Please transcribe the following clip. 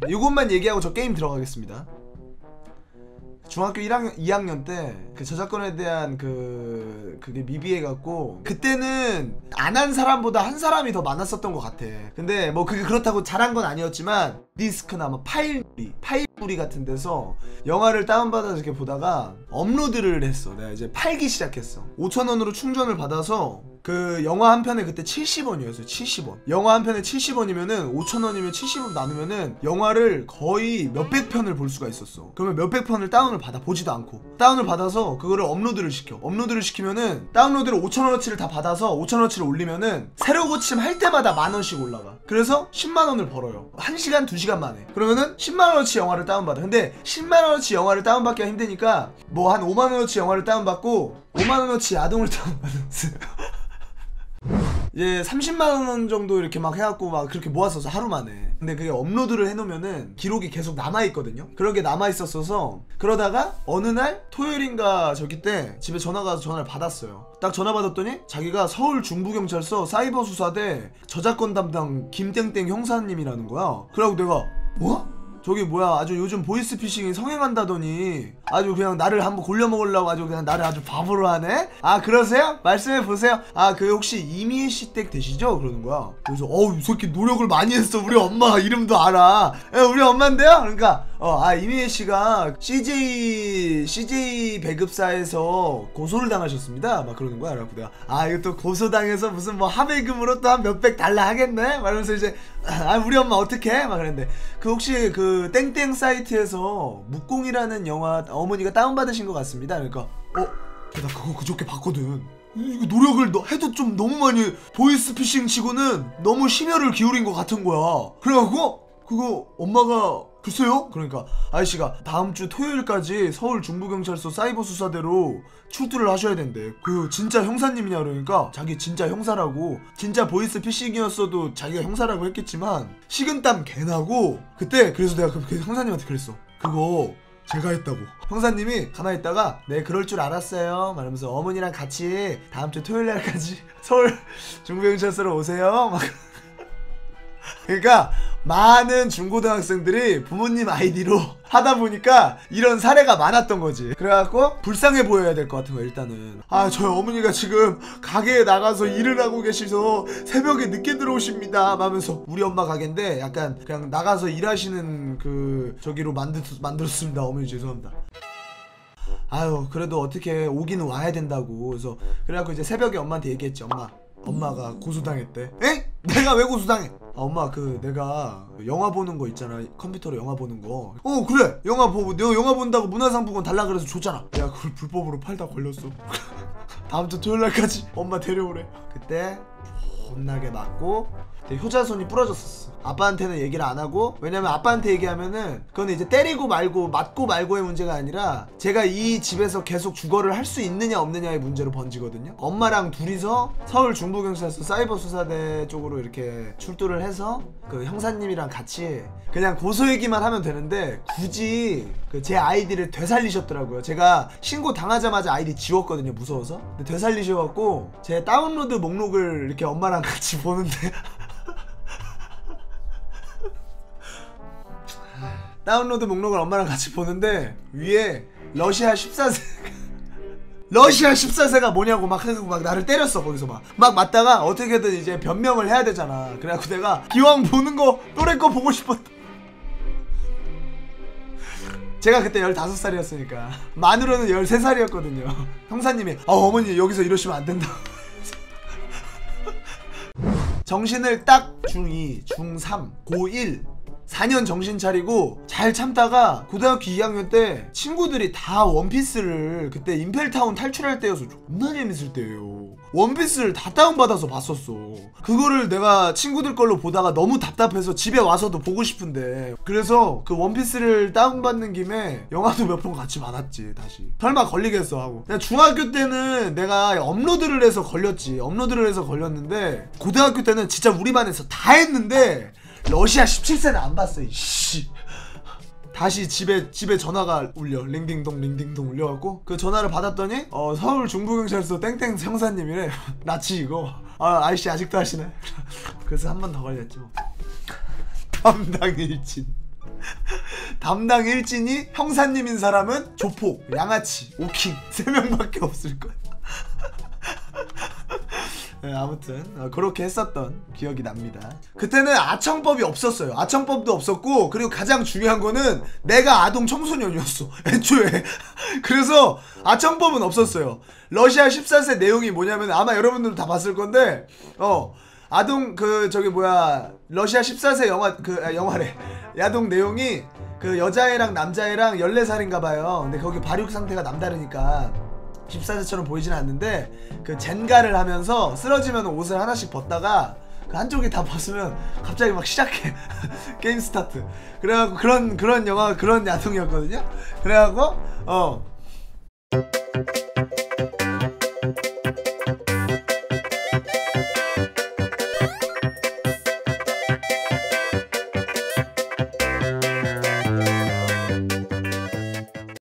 이것만 얘기하고 저 게임 들어가겠습니다. 중학교 1학년, 2학년 때 그 저작권에 대한 그게 미비해갖고 그때는 안 한 사람보다 한 사람이 더 많았었던 것 같아. 근데 뭐 그게 그렇다고 잘한 건 아니었지만 디스크나 뭐 파일놀이 같은 데서 영화를 다운받아서 이렇게 보다가 업로드를 했어. 내가 이제 팔기 시작했어. 5,000원으로 충전을 받아서 그 영화 한 편에 그때 70원이었어요. 70원. 영화 한 편에 70원이면은 5,000원이면 70원 나누면은 영화를 거의 몇백 편을 볼 수가 있었어. 그러면 몇백 편을 다운을 받아. 보지도 않고 다운을 받아서 그거를 업로드를 시켜. 업로드를 시키면은 다운로드를 5,000원어치를 다 받아서 5,000원어치를 올리면은 새로 고침 할 때마다 10,000원씩 올라가. 그래서 10만원을 벌어요. 1시간 2시간 만에. 그러면은 10만원어치 영화를 다운받아. 근데 10만원어치 영화를 다운받기가 힘드니까 뭐 한 5만원어치 영화를 다운받고 5만원어치 야동을 다운받았어요. 이제 30만원 정도 이렇게 막 해갖고 막 그렇게 모았었어, 하루 만에. 근데 그게 업로드를 해놓으면은 기록이 계속 남아있거든요. 그런 게 남아있었어서 그러다가 어느 날 토요일인가 저기 때 집에 전화가 와서 전화를 받았어요. 딱 전화 받았더니 자기가 서울 중부경찰서 사이버 수사대 저작권 담당 김땡땡 형사님이라는 거야. 그래갖고 내가 뭐? 저기 뭐야, 아주 요즘 보이스피싱이 성행한다더니 아주 그냥 나를 한번 골려먹으려고 아주 그냥 나를 아주 바보로 하네? 아 그러세요? 말씀해보세요. 아 그 혹시 이미희씨 댁 되시죠? 그러는 거야. 그래서 이 새끼 노력을 많이 했어. 우리 엄마 이름도 알아. 우리 엄마인데요? 그러니까 이미희씨가 CJ 배급사에서 고소를 당하셨습니다 막 그러는 거야. 그래갖고 내가 이거 또 고소당해서 무슨 뭐 합의금으로 또 한 몇백 달러 하겠네? 말하면서 이제 우리 엄마 어떡해? 막 그랬는데 그 혹시 그 땡땡 사이트에서 묵공이라는 영화 어머니가 다운받으신 것 같습니다. 그러니까 나 그거 그저께 봤거든. 이거 노력을 해도 좀 너무 많이 보이스피싱 치고는 너무 심혈을 기울인 것 같은 거야. 그래갖고 그거 엄마가 글쎄요? 그러니까 아저씨가 다음주 토요일까지 서울 중부경찰서 사이버 수사대로 출두를 하셔야 된대. 그 진짜 형사님이냐 그러니까 자기 진짜 형사라고. 진짜 보이스피싱이었어도 자기가 형사라고 했겠지만 식은땀 개나고 그때. 그래서 내가 그 형사님한테 그랬어. 그거 제가 했다고. 형사님이 가만히 있다가 네 그럴 줄 알았어요 말하면서 어머니랑 같이 다음주 토요일날까지 서울 중부경찰서로 오세요 막. 그러니까 많은 중고등학생들이 부모님 아이디로 하다 보니까 이런 사례가 많았던 거지. 그래갖고 불쌍해 보여야 될 것 같은 거야. 일단은 저희 어머니가 지금 가게에 나가서 일을 하고 계셔서 새벽에 늦게 들어오십니다 하면서 우리 엄마 가게인데 약간 그냥 나가서 일하시는 그 저기로 만들었습니다. 어머니 죄송합니다. 그래도 어떻게 오기는 와야 된다고. 그래서 그래갖고 이제 새벽에 엄마한테 얘기했지. 엄마가 고소당했대. 에? 내가 왜 고소당해? 엄마 내가 영화 보는 거 있잖아. 컴퓨터로 영화 보는 거. 그래 영화 보고 내가 영화 본다고 문화상품권 달라 그래서 줬잖아. 내가 그걸 불법으로 팔다 걸렸어. 다음주 토요일날까지 엄마 데려오래. 그때 혼나게 맞고 효자손이 부러졌었어. 아빠한테는 얘기를 안 하고. 왜냐면 아빠한테 얘기하면은 그건 이제 때리고 말고 맞고 말고의 문제가 아니라 제가 이 집에서 계속 주거를 할 수 있느냐 없느냐의 문제로 번지거든요. 엄마랑 둘이서 서울 중부경찰서 사이버 수사대 쪽으로 이렇게 출두를 해서 그 형사님이랑 같이 그냥 고소 얘기만 하면 되는데 굳이 제 아이디를 되살리셨더라고요. 제가 신고 당하자마자 아이디 지웠거든요, 무서워서. 근데 되살리셔갖고 제 다운로드 목록을 이렇게 엄마랑 같이 보는데 다운로드 목록을 엄마랑 같이 보는데 위에 러시아 14세가 뭐냐고 막 해서 막 나를 때렸어. 거기서 막 맞다가 어떻게든 이제 변명을 해야 되잖아. 그래갖고 내가 기왕 보는 거 또래 거 보고 싶었다. 제가 그때 15살이었으니까 만으로는 13살이었거든요 형사님이 어머니 여기서 이러시면 안 된다. 정신을 딱 중2, 중3, 고1 4년 정신 차리고 잘 참다가 고등학교 2학년 때 친구들이 다 원피스를 그때 임펠타운 탈출할 때여서 존나 재밌을 때예요. 원피스를 다 다운받아서 봤었어. 그거를 내가 친구들 걸로 보다가 너무 답답해서 집에 와서도 보고 싶은데 그래서 그 원피스를 다운받는 김에 영화도 몇 편 같이 받았지. 다시 설마 걸리겠어 하고. 그냥 중학교 때는 내가 업로드를 해서 걸렸는데 고등학교 때는 진짜 우리 반에서 다 했는데 러시아 17세는 안 봤어. 씨. 다시 집에 전화가 울려. 링딩동 울려갖고 그 전화를 받았더니 서울 중부경찰서 땡땡 형사님이래. 나치 이거 아이씨 아직도 하시네. 그래서 한 번 더 걸렸지 뭐. 담당 일진. 담당 일진이 형사님인 사람은 조폭, 양아치, 오킹 3명밖에 없을 거야. 네, 아무튼 그렇게 했었던 기억이 납니다. 그때는 아청법이 없었어요. 아청법도 없었고, 그리고 가장 중요한 거는 내가 아동 청소년이었어 애초에. 그래서 아청법은 없었어요. 러시아 14세 내용이 뭐냐면, 아마 여러분들도 다 봤을 건데, 아동 저기 뭐야, 러시아 14세 영화래. 야동 내용이 그 여자애랑 남자애랑 14살인가봐요. 근데 거기 발육 상태가 남다르니까 14세처럼 보이진 않는데, 그 젠가를 하면서 쓰러지면 옷을 하나씩 벗다가 그 한쪽이 다 벗으면 갑자기 막 시작해. 게임 스타트. 그래갖고 그런 영화, 그런 야동이었거든요. 그래갖고